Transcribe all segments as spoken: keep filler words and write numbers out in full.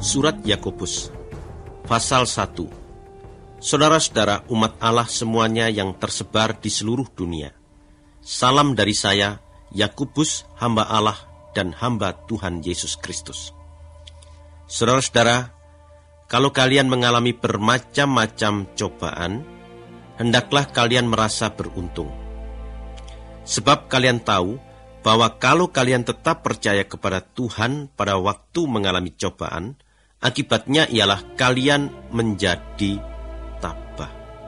Surat Yakobus, pasal satu. Saudara-saudara umat Allah semuanya yang tersebar di seluruh dunia, salam dari saya, Yakobus, hamba Allah dan hamba Tuhan Yesus Kristus. Saudara-saudara, kalau kalian mengalami bermacam-macam cobaan, hendaklah kalian merasa beruntung. Sebab kalian tahu bahwa kalau kalian tetap percaya kepada Tuhan pada waktu mengalami cobaan, akibatnya ialah kalian menjadi tabah.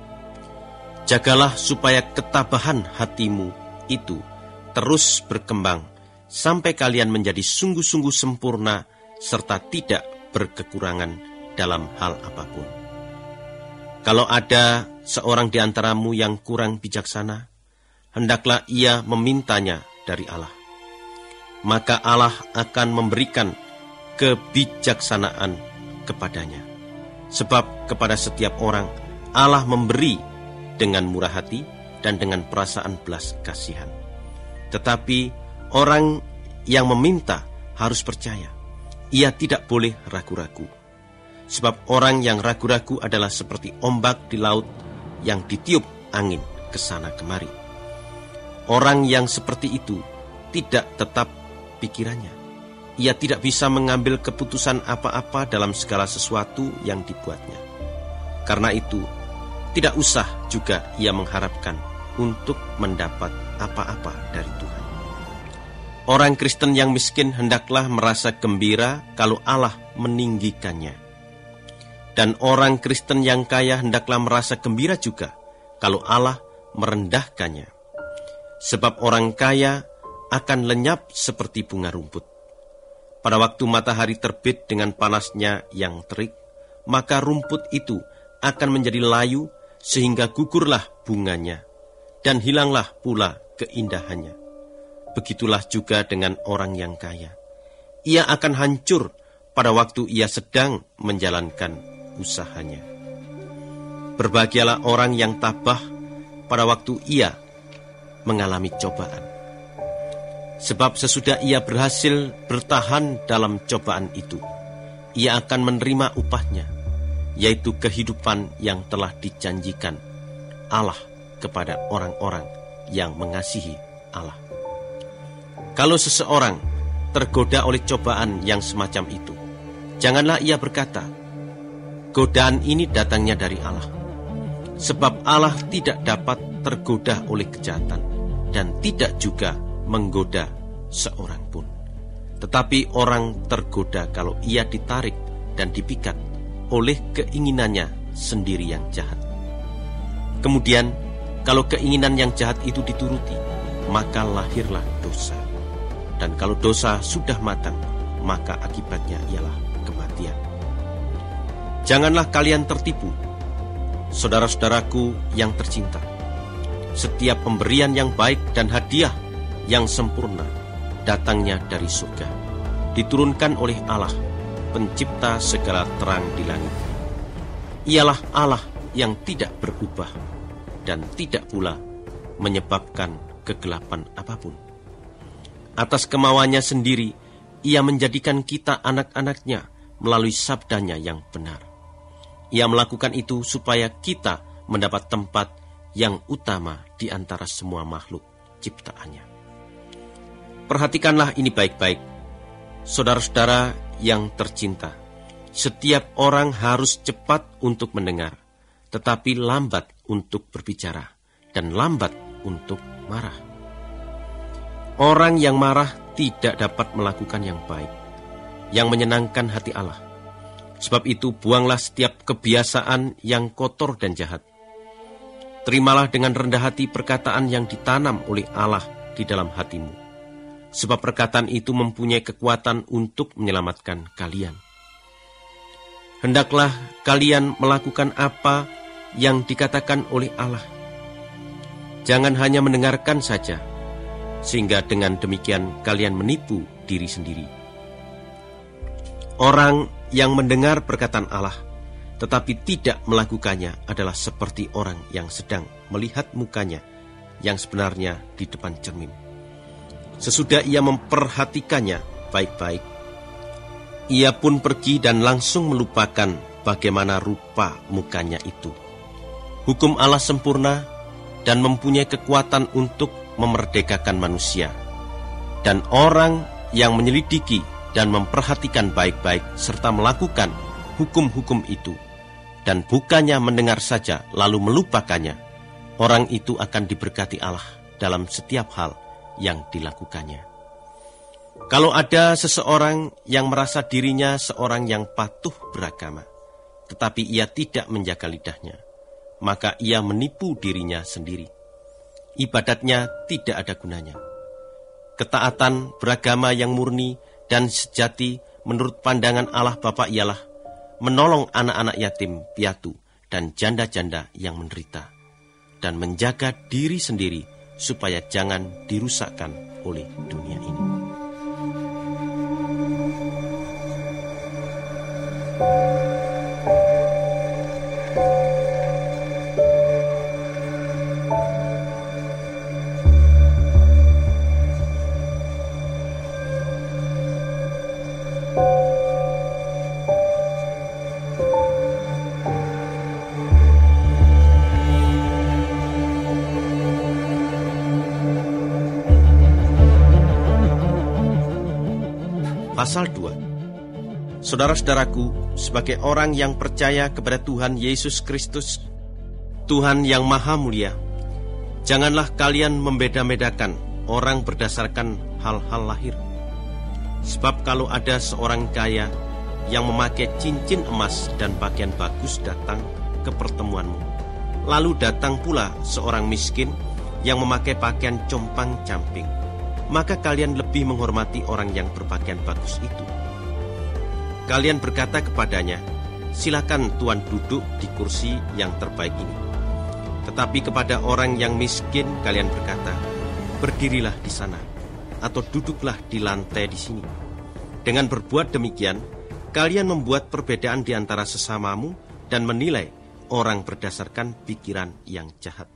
Jagalah supaya ketabahan hatimu itu terus berkembang sampai kalian menjadi sungguh-sungguh sempurna serta tidak berkekurangan dalam hal apapun. Kalau ada seorang di antaramu yang kurang bijaksana, hendaklah ia memintanya dari Allah. Maka Allah akan memberikan kebijaksanaan kepadanya. Sebab kepada setiap orang Allah memberi dengan murah hati dan dengan perasaan belas kasihan. Tetapi orang yang meminta harus percaya. Ia tidak boleh ragu-ragu. Sebab orang yang ragu-ragu adalah seperti ombak di laut yang ditiup angin ke sana kemari. Orang yang seperti itu tidak tetap pikirannya. Ia tidak bisa mengambil keputusan apa-apa dalam segala sesuatu yang dibuatnya. Karena itu, tidak usah juga ia mengharapkan untuk mendapat apa-apa dari Tuhan. Orang Kristen yang miskin hendaklah merasa gembira kalau Allah meninggikannya. Dan orang Kristen yang kaya hendaklah merasa gembira juga kalau Allah merendahkannya. Sebab orang kaya akan lenyap seperti bunga rumput. Pada waktu matahari terbit dengan panasnya yang terik, maka rumput itu akan menjadi layu sehingga gugurlah bunganya dan hilanglah pula keindahannya. Begitulah juga dengan orang yang kaya. Ia akan hancur pada waktu ia sedang menjalankan usahanya. Berbahagialah orang yang tabah pada waktu ia mengalami cobaan. Sebab sesudah ia berhasil bertahan dalam cobaan itu, ia akan menerima upahnya, yaitu kehidupan yang telah dijanjikan Allah kepada orang-orang yang mengasihi Allah. Kalau seseorang tergoda oleh cobaan yang semacam itu, janganlah ia berkata, godaan ini datangnya dari Allah. Sebab Allah tidak dapat tergoda oleh kejahatan dan tidak juga menggoda seorang pun. Tetapi orang tergoda kalau ia ditarik dan dipikat oleh keinginannya sendiri yang jahat. Kemudian, kalau keinginan yang jahat itu dituruti, maka lahirlah dosa. Dan kalau dosa sudah matang, maka akibatnya ialah kematian. Janganlah kalian tertipu, saudara-saudaraku yang tercinta. Setiap pemberian yang baik dan hadiah yang sempurna datangnya dari surga, diturunkan oleh Allah, pencipta segala terang di langit. Ialah Allah yang tidak berubah dan tidak pula menyebabkan kegelapan apapun. Atas kemauannya sendiri, ia menjadikan kita anak-anaknya melalui sabdanya yang benar. Ia melakukan itu supaya kita mendapat tempat yang utama di antara semua makhluk ciptaannya. Perhatikanlah ini baik-baik, saudara-saudara yang tercinta. Setiap orang harus cepat untuk mendengar, tetapi lambat untuk berbicara, dan lambat untuk marah. Orang yang marah tidak dapat melakukan yang baik, yang menyenangkan hati Allah. Sebab itu buanglah setiap kebiasaan yang kotor dan jahat. Terimalah dengan rendah hati perkataan yang ditanam oleh Allah di dalam hatimu. Sebab perkataan itu mempunyai kekuatan untuk menyelamatkan kalian. Hendaklah kalian melakukan apa yang dikatakan oleh Allah. Jangan hanya mendengarkan saja, sehingga dengan demikian kalian menipu diri sendiri. Orang yang mendengar perkataan Allah, tetapi tidak melakukannya adalah seperti orang yang sedang melihat mukanya yang sebenarnya di depan cermin. Sesudah ia memperhatikannya baik-baik, Ia pun pergi dan langsung melupakan bagaimana rupa mukanya itu. Hukum Allah sempurna dan mempunyai kekuatan untuk memerdekakan manusia. Dan orang yang menyelidiki dan memperhatikan baik-baik serta melakukan hukum-hukum itu, dan bukannya mendengar saja lalu melupakannya, orang itu akan diberkati Allah dalam setiap hal yang dilakukannya. Kalau ada seseorang yang merasa dirinya seorang yang patuh beragama, tetapi ia tidak menjaga lidahnya, maka ia menipu dirinya sendiri. Ibadatnya tidak ada gunanya. Ketaatan beragama yang murni dan sejati menurut pandangan Allah Bapa ialah menolong anak-anak yatim piatu dan janda-janda yang menderita, dan menjaga diri sendiri supaya jangan dirusakkan oleh dunia ini. Pasal dua. Saudara-saudaraku, sebagai orang yang percaya kepada Tuhan Yesus Kristus, Tuhan yang Maha Mulia, janganlah kalian membeda-bedakan orang berdasarkan hal-hal lahir. Sebab kalau ada seorang kaya yang memakai cincin emas dan pakaian bagus datang ke pertemuanmu, lalu datang pula seorang miskin yang memakai pakaian compang-camping, maka kalian lebih menghormati orang yang berpakaian bagus itu. Kalian berkata kepadanya, silakan Tuan duduk di kursi yang terbaik ini. Tetapi kepada orang yang miskin kalian berkata, berdirilah di sana, atau duduklah di lantai di sini. Dengan berbuat demikian, kalian membuat perbedaan di antara sesamamu dan menilai orang berdasarkan pikiran yang jahat.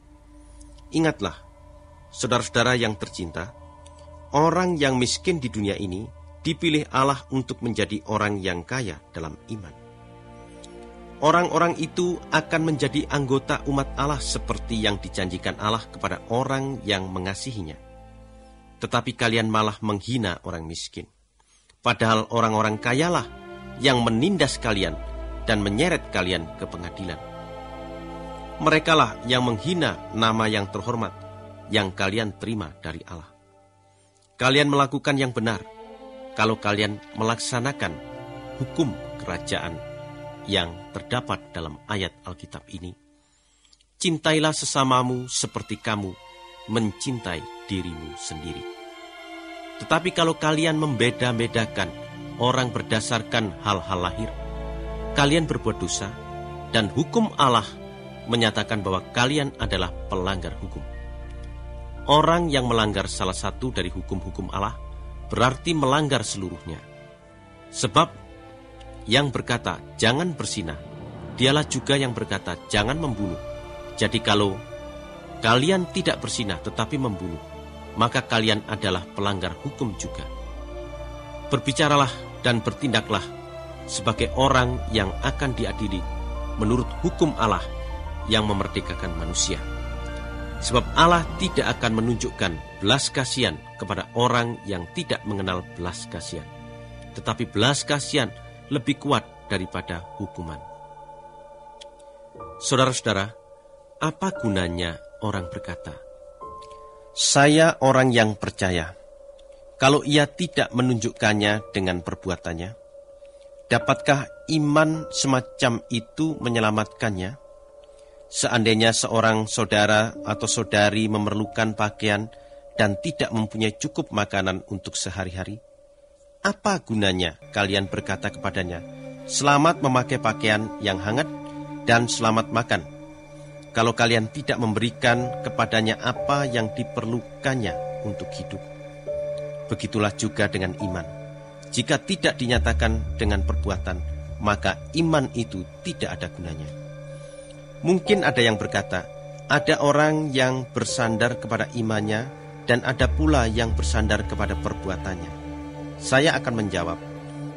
Ingatlah, saudara-saudara yang tercinta, orang yang miskin di dunia ini dipilih Allah untuk menjadi orang yang kaya dalam iman. Orang-orang itu akan menjadi anggota umat Allah seperti yang dijanjikan Allah kepada orang yang mengasihinya. Tetapi kalian malah menghina orang miskin. Padahal orang-orang kayalah yang menindas kalian dan menyeret kalian ke pengadilan. Merekalah yang menghina nama yang terhormat yang kalian terima dari Allah. Kalian melakukan yang benar kalau kalian melaksanakan hukum kerajaan yang terdapat dalam ayat Alkitab ini. Cintailah sesamamu seperti kamu mencintai dirimu sendiri. Tetapi kalau kalian membeda-bedakan orang berdasarkan hal-hal lahir, kalian berbuat dosa, dan hukum Allah menyatakan bahwa kalian adalah pelanggar hukum. Orang yang melanggar salah satu dari hukum-hukum Allah berarti melanggar seluruhnya. Sebab yang berkata jangan berzina, dialah juga yang berkata jangan membunuh. Jadi kalau kalian tidak berzina tetapi membunuh, maka kalian adalah pelanggar hukum juga. Berbicaralah dan bertindaklah sebagai orang yang akan diadili menurut hukum Allah yang memerdekakan manusia. Sebab Allah tidak akan menunjukkan belas kasihan kepada orang yang tidak mengenal belas kasihan. Tetapi belas kasihan lebih kuat daripada hukuman. Saudara-saudara, apa gunanya orang berkata, saya orang yang percaya, kalau ia tidak menunjukkannya dengan perbuatannya? Dapatkah iman semacam itu menyelamatkannya? Seandainya seorang saudara atau saudari memerlukan pakaian dan tidak mempunyai cukup makanan untuk sehari-hari, apa gunanya kalian berkata kepadanya, selamat memakai pakaian yang hangat dan selamat makan, kalau kalian tidak memberikan kepadanya apa yang diperlukannya untuk hidup? Begitulah juga dengan iman. Jika tidak dinyatakan dengan perbuatan, maka iman itu tidak ada gunanya. Mungkin ada yang berkata, ada orang yang bersandar kepada imannya dan ada pula yang bersandar kepada perbuatannya. Saya akan menjawab,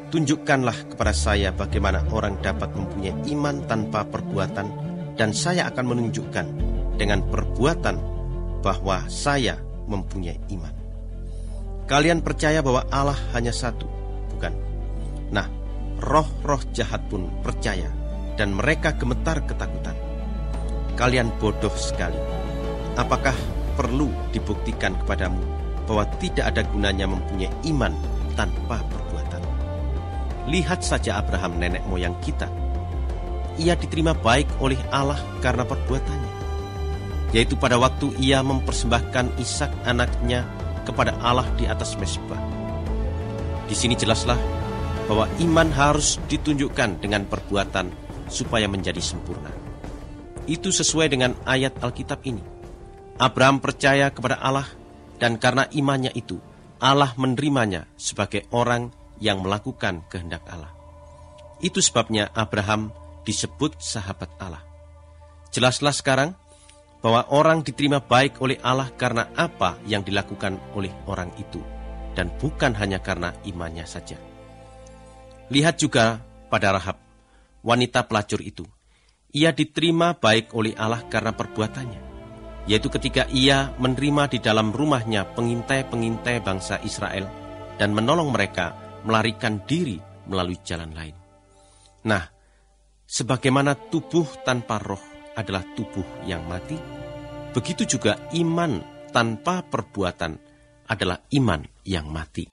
tunjukkanlah kepada saya bagaimana orang dapat mempunyai iman tanpa perbuatan, dan saya akan menunjukkan dengan perbuatan bahwa saya mempunyai iman. Kalian percaya bahwa Allah hanya satu, bukan? Nah, roh-roh jahat pun percaya, dan mereka gemetar ketakutan. Kalian bodoh sekali. Apakah perlu dibuktikan kepadamu bahwa tidak ada gunanya mempunyai iman tanpa perbuatan? Lihat saja Abraham, nenek moyang kita. Ia diterima baik oleh Allah karena perbuatannya, yaitu pada waktu ia mempersembahkan Ishak anaknya kepada Allah di atas mezbah. Di sini jelaslah bahwa iman harus ditunjukkan dengan perbuatan supaya menjadi sempurna. Itu sesuai dengan ayat Alkitab ini. Abraham percaya kepada Allah, dan karena imannya itu, Allah menerimanya sebagai orang yang melakukan kehendak Allah. Itu sebabnya Abraham disebut sahabat Allah. Jelaslah sekarang bahwa orang diterima baik oleh Allah karena apa yang dilakukan oleh orang itu, dan bukan hanya karena imannya saja. Lihat juga pada Rahab, wanita pelacur itu. Ia diterima baik oleh Allah karena perbuatannya, yaitu ketika ia menerima di dalam rumahnya pengintai-pengintai bangsa Israel dan menolong mereka melarikan diri melalui jalan lain. Nah, sebagaimana tubuh tanpa roh adalah tubuh yang mati, begitu juga iman tanpa perbuatan adalah iman yang mati.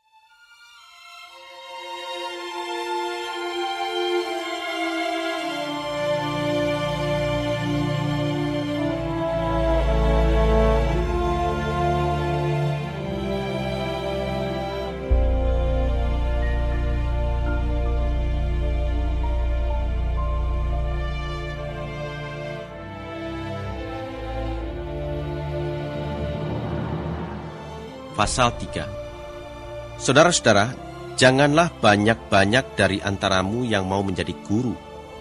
Pasal tiga. Saudara-saudara, janganlah banyak-banyak dari antaramu yang mau menjadi guru.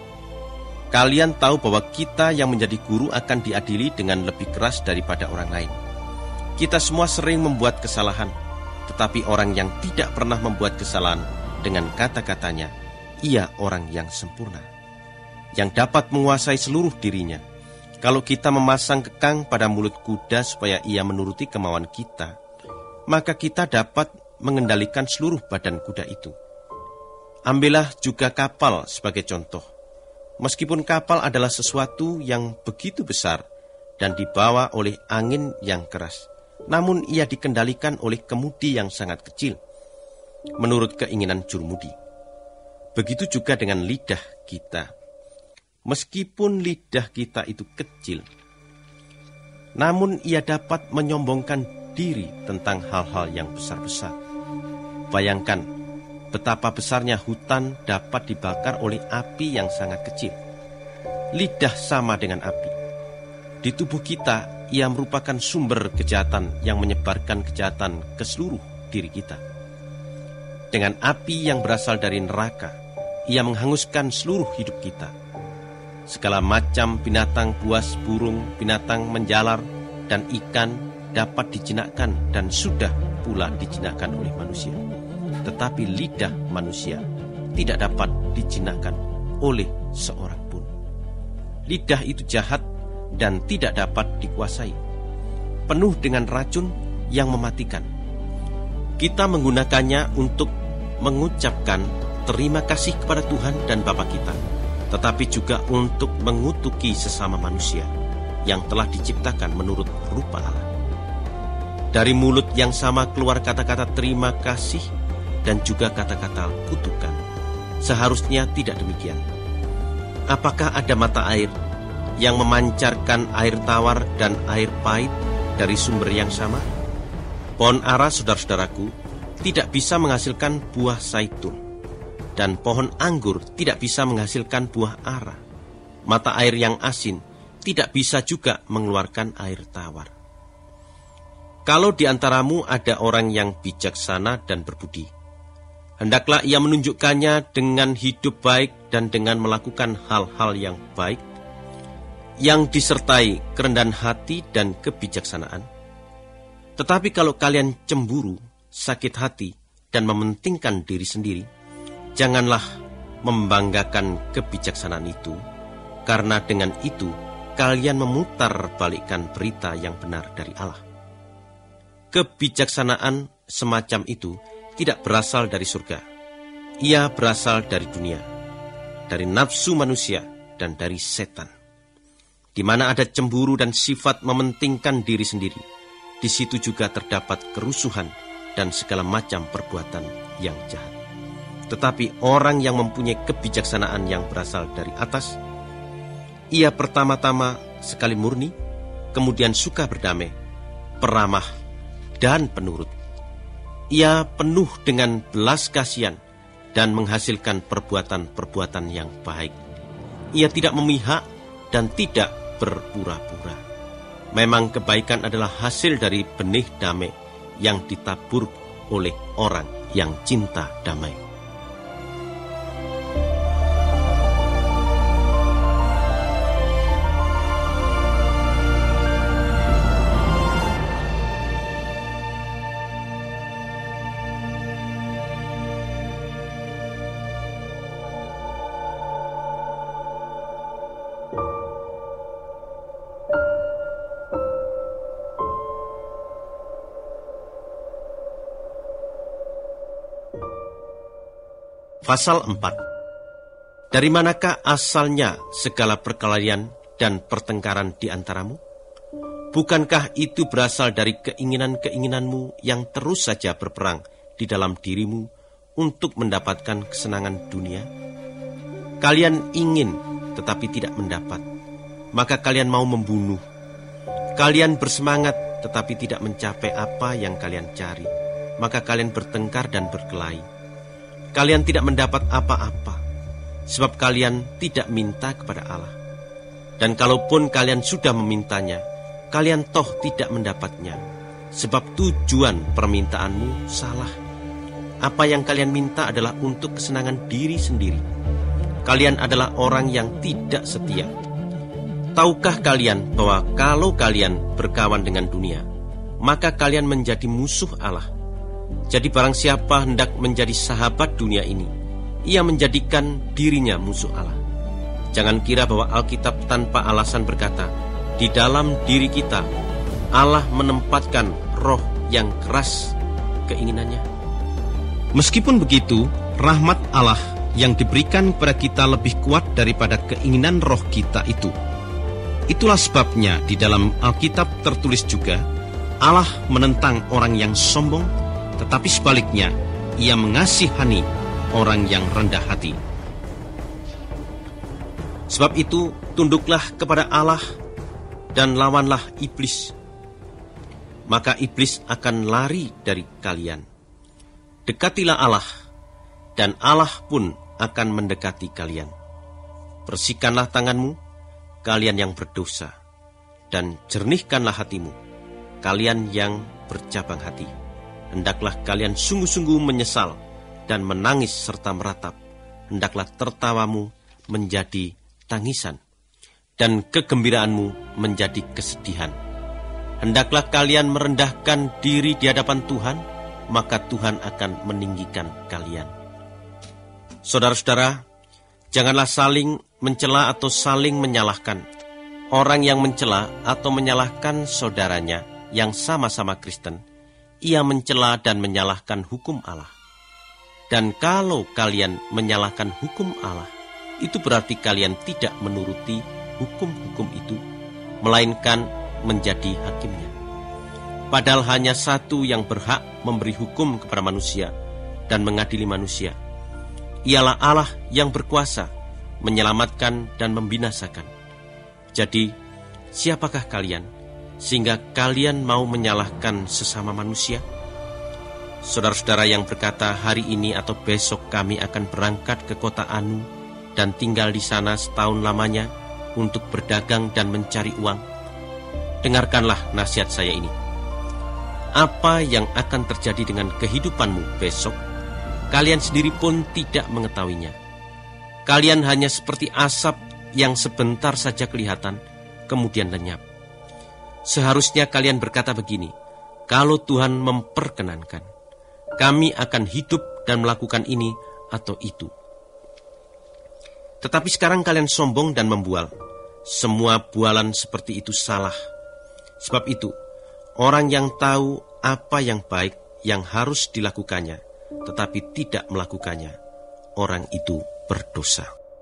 Kalian tahu bahwa kita yang menjadi guru akan diadili dengan lebih keras daripada orang lain. Kita semua sering membuat kesalahan, tetapi orang yang tidak pernah membuat kesalahan dengan kata-katanya, ia orang yang sempurna, yang dapat menguasai seluruh dirinya. Kalau kita memasang kekang pada mulut kuda supaya ia menuruti kemauan kita, maka kita dapat mengendalikan seluruh badan kuda itu. Ambillah juga kapal sebagai contoh. Meskipun kapal adalah sesuatu yang begitu besar dan dibawa oleh angin yang keras, namun ia dikendalikan oleh kemudi yang sangat kecil, menurut keinginan jurumudi. Begitu juga dengan lidah kita. Meskipun lidah kita itu kecil, namun ia dapat menyombongkan diri tentang hal-hal yang besar-besar. Bayangkan betapa besarnya hutan dapat dibakar oleh api yang sangat kecil. Lidah sama dengan api. Di tubuh kita, ia merupakan sumber kejahatan yang menyebarkan kejahatan ke seluruh diri kita. Dengan api yang berasal dari neraka, ia menghanguskan seluruh hidup kita. Segala macam binatang buas, burung, binatang menjalar, dan ikan dapat dijinakkan dan sudah pula dijinakkan oleh manusia. Tetapi lidah manusia tidak dapat dijinakkan oleh seorang pun. Lidah itu jahat dan tidak dapat dikuasai, penuh dengan racun yang mematikan. Kita menggunakannya untuk mengucapkan terima kasih kepada Tuhan dan Bapa kita, tetapi juga untuk mengutuki sesama manusia yang telah diciptakan menurut rupa Allah. Dari mulut yang sama keluar kata-kata terima kasih dan juga kata-kata kutukan. Seharusnya tidak demikian. Apakah ada mata air yang memancarkan air tawar dan air pahit dari sumber yang sama? Pohon ara, saudara-saudaraku, tidak bisa menghasilkan buah zaitun, dan pohon anggur tidak bisa menghasilkan buah ara. Mata air yang asin tidak bisa juga mengeluarkan air tawar. Kalau di antaramu ada orang yang bijaksana dan berbudi, hendaklah ia menunjukkannya dengan hidup baik dan dengan melakukan hal-hal yang baik, yang disertai kerendahan hati dan kebijaksanaan. Tetapi kalau kalian cemburu, sakit hati, dan mementingkan diri sendiri, janganlah membanggakan kebijaksanaan itu, karena dengan itu kalian memutar balikkan berita yang benar dari Allah. Kebijaksanaan semacam itu tidak berasal dari surga. Ia berasal dari dunia, dari nafsu manusia, dan dari setan. Di mana ada cemburu dan sifat mementingkan diri sendiri, di situ juga terdapat kerusuhan dan segala macam perbuatan yang jahat. Tetapi orang yang mempunyai kebijaksanaan yang berasal dari atas, ia pertama-tama sekali murni, kemudian suka berdamai, peramah, dan penurut. Ia penuh dengan belas kasihan dan menghasilkan perbuatan-perbuatan yang baik. Ia tidak memihak dan tidak berpura-pura. Memang kebaikan adalah hasil dari benih damai yang ditabur oleh orang yang cinta damai. Pasal empat. Dari manakah asalnya segala perkelahian dan pertengkaran di antaramu? Bukankah itu berasal dari keinginan-keinginanmu yang terus saja berperang di dalam dirimu untuk mendapatkan kesenangan dunia? Kalian ingin tetapi tidak mendapat, maka kalian mau membunuh. Kalian bersemangat tetapi tidak mencapai apa yang kalian cari, maka kalian bertengkar dan berkelahi. Kalian tidak mendapat apa-apa, sebab kalian tidak minta kepada Allah. Dan kalaupun kalian sudah memintanya, kalian toh tidak mendapatnya, sebab tujuan permintaanmu salah. Apa yang kalian minta adalah untuk kesenangan diri sendiri. Kalian adalah orang yang tidak setia. Tahukah kalian bahwa kalau kalian berkawan dengan dunia, maka kalian menjadi musuh Allah? Jadi barang siapa hendak menjadi sahabat dunia ini, ia menjadikan dirinya musuh Allah. Jangan kira bahwa Alkitab tanpa alasan berkata, di dalam diri kita Allah menempatkan roh yang keras keinginannya. Meskipun begitu, rahmat Allah yang diberikan kepada kita lebih kuat daripada keinginan roh kita itu. Itulah sebabnya di dalam Alkitab tertulis juga, Allah menentang orang yang sombong, tetapi sebaliknya, ia mengasihani orang yang rendah hati. Sebab itu, tunduklah kepada Allah dan lawanlah iblis. Maka iblis akan lari dari kalian. Dekatilah Allah, dan Allah pun akan mendekati kalian. Bersihkanlah tanganmu, kalian yang berdosa, dan jernihkanlah hatimu, kalian yang bercabang hati. Hendaklah kalian sungguh-sungguh menyesal dan menangis serta meratap. Hendaklah tertawamu menjadi tangisan dan kegembiraanmu menjadi kesedihan. Hendaklah kalian merendahkan diri di hadapan Tuhan, maka Tuhan akan meninggikan kalian. Saudara-saudara, janganlah saling mencela atau saling menyalahkan. Orang yang mencela atau menyalahkan saudaranya yang sama-sama Kristen, ia mencela dan menyalahkan hukum Allah. Dan kalau kalian menyalahkan hukum Allah, itu berarti kalian tidak menuruti hukum-hukum itu, melainkan menjadi hakimnya. Padahal hanya satu yang berhak memberi hukum kepada manusia dan mengadili manusia. Ialah Allah yang berkuasa menyelamatkan dan membinasakan. Jadi, siapakah kalian sehingga kalian mau menyalahkan sesama manusia? Saudara-saudara yang berkata, hari ini atau besok kami akan berangkat ke kota Anu dan tinggal di sana setahun lamanya untuk berdagang dan mencari uang. Dengarkanlah nasihat saya ini. Apa yang akan terjadi dengan kehidupanmu besok, kalian sendiri pun tidak mengetahuinya. Kalian hanya seperti asap yang sebentar saja kelihatan, kemudian lenyap. Seharusnya kalian berkata begini, kalau Tuhan memperkenankan, kami akan hidup dan melakukan ini atau itu. Tetapi sekarang kalian sombong dan membual. Semua bualan seperti itu salah. Sebab itu, orang yang tahu apa yang baik yang harus dilakukannya, tetapi tidak melakukannya, orang itu berdosa.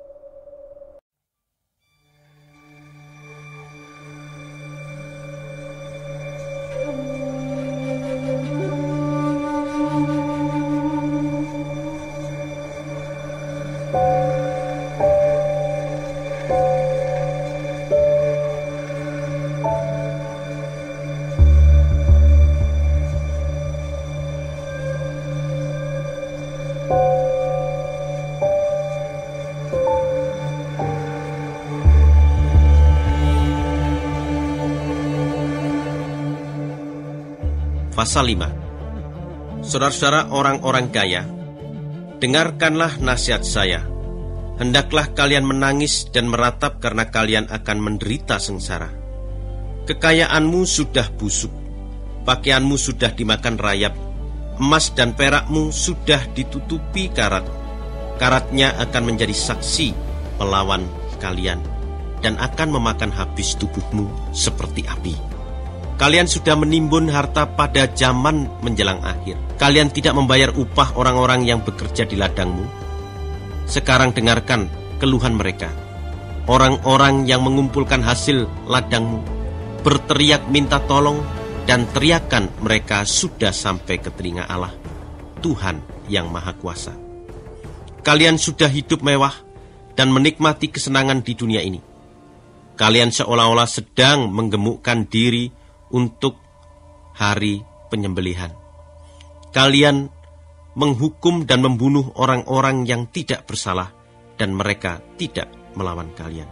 Pasal lima. Saudara-saudara orang-orang kaya, dengarkanlah nasihat saya. Hendaklah kalian menangis dan meratap karena kalian akan menderita sengsara. Kekayaanmu sudah busuk, pakaianmu sudah dimakan rayap, emas dan perakmu sudah ditutupi karat. Karatnya akan menjadi saksi melawan kalian dan akan memakan habis tubuhmu seperti api. Kalian sudah menimbun harta pada zaman menjelang akhir. Kalian tidak membayar upah orang-orang yang bekerja di ladangmu. Sekarang dengarkan keluhan mereka. Orang-orang yang mengumpulkan hasil ladangmu berteriak minta tolong, dan teriakan mereka sudah sampai ke telinga Allah, Tuhan yang Maha Kuasa. Kalian sudah hidup mewah dan menikmati kesenangan di dunia ini. Kalian seolah-olah sedang menggemukkan diri untuk hari penyembelihan. Kalian menghukum dan membunuh orang-orang yang tidak bersalah, dan mereka tidak melawan kalian.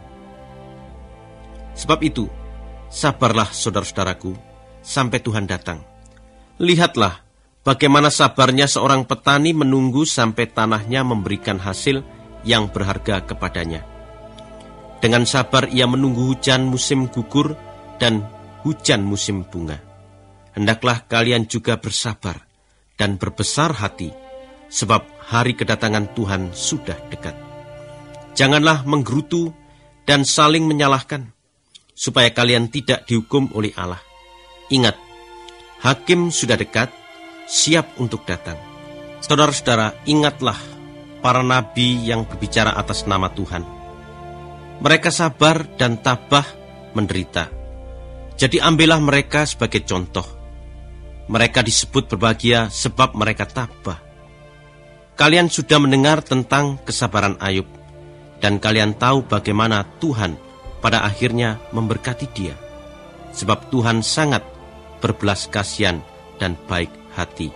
Sebab itu, sabarlah saudara-saudaraku, sampai Tuhan datang. Lihatlah bagaimana sabarnya seorang petani menunggu sampai tanahnya memberikan hasil yang berharga kepadanya. Dengan sabar ia menunggu hujan musim gugur dan hujan musim bunga. Hendaklah kalian juga bersabar dan berbesar hati, sebab hari kedatangan Tuhan sudah dekat. Janganlah menggerutu dan saling menyalahkan, supaya kalian tidak dihukum oleh Allah. Ingat, hakim sudah dekat, siap untuk datang. Saudara-saudara, ingatlah para nabi yang berbicara atas nama Tuhan. Mereka sabar dan tabah menderita. Jadi ambillah mereka sebagai contoh. Mereka disebut berbahagia sebab mereka tabah. Kalian sudah mendengar tentang kesabaran Ayub, dan kalian tahu bagaimana Tuhan pada akhirnya memberkati dia. Sebab Tuhan sangat berbelas kasihan dan baik hati.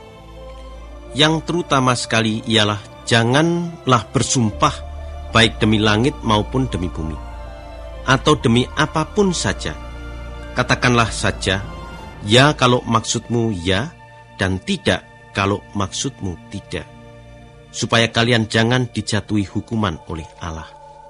Yang terutama sekali ialah janganlah bersumpah baik demi langit maupun demi bumi, atau demi apapun saja. Katakanlah saja, ya kalau maksudmu ya, dan tidak kalau maksudmu tidak, supaya kalian jangan dijatuhi hukuman oleh Allah.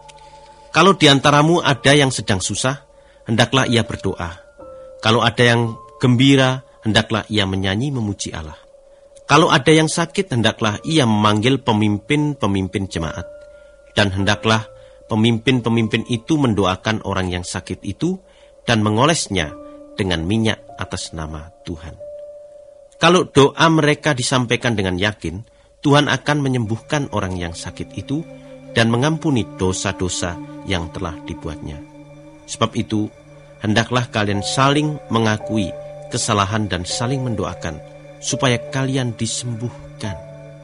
Kalau di antaramu ada yang sedang susah, hendaklah ia berdoa. Kalau ada yang gembira, hendaklah ia menyanyi memuji Allah. Kalau ada yang sakit, hendaklah ia memanggil pemimpin-pemimpin jemaat. Dan hendaklah pemimpin-pemimpin itu mendoakan orang yang sakit itu dan mengolesnya dengan minyak atas nama Tuhan. Kalau doa mereka disampaikan dengan yakin, Tuhan akan menyembuhkan orang yang sakit itu dan mengampuni dosa-dosa yang telah dibuatnya. Sebab itu, hendaklah kalian saling mengakui kesalahan dan saling mendoakan, supaya kalian disembuhkan.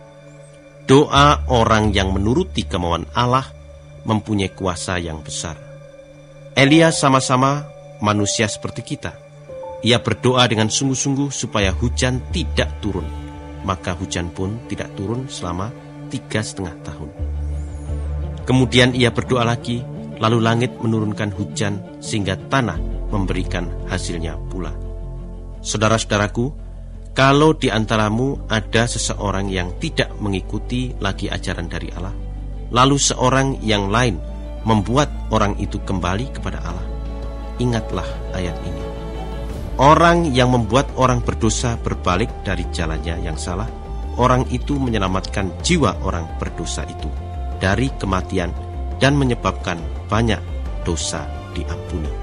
Doa orang yang menuruti kemauan Allah mempunyai kuasa yang besar. Elia sama-sama manusia seperti kita. Ia berdoa dengan sungguh-sungguh supaya hujan tidak turun. Maka hujan pun tidak turun selama tiga setengah tahun. Kemudian ia berdoa lagi, lalu langit menurunkan hujan sehingga tanah memberikan hasilnya pula. Saudara-saudaraku, kalau di antaramu ada seseorang yang tidak mengikuti lagi ajaran dari Allah, lalu seorang yang lain membuat orang itu kembali kepada Allah, ingatlah ayat ini. Orang yang membuat orang berdosa berbalik dari jalannya yang salah, orang itu menyelamatkan jiwa orang berdosa itu dari kematian dan menyebabkan banyak dosa diampuni.